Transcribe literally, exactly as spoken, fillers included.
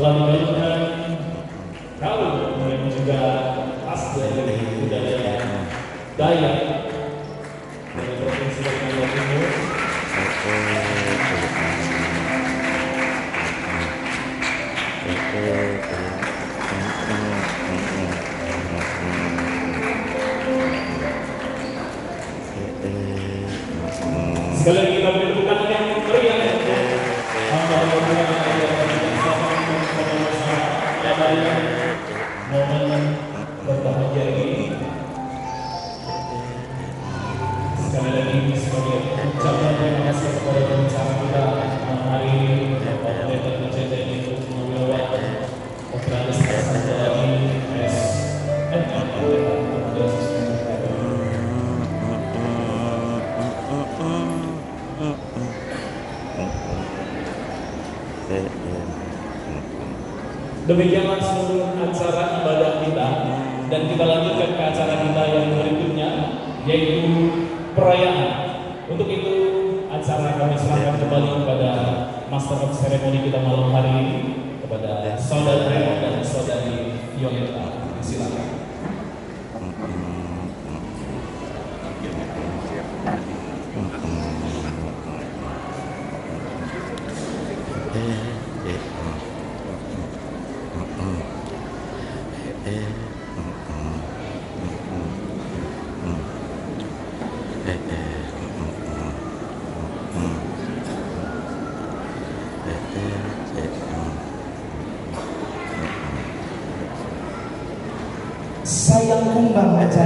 telah dibagikan kalung yang juga khas dari budaya Dayak dari Provinsi Kalimantan Timur. Sekali lagi kita beri tepuk tangan yang meriah untuk hamba-hamba yang momen berbahagia ini. Sekali lagi sebagai ucapan terima kasih kepada pembicara kita malam hari ini, Bapak Pendeta P J T N untuk mengambil waktu operalis satu lagi S N M Demikianlah seluruh acara ibadah kita, dan kita lanjutkan ke acara kita yang berikutnya, yaitu perayaan. Untuk itu acara kami serahkan kembali kepada Master of Ceremony kita malam hari ini, kepada Saudara Remo dan Saudari Yonita. Silakan. Sayang kumbang aja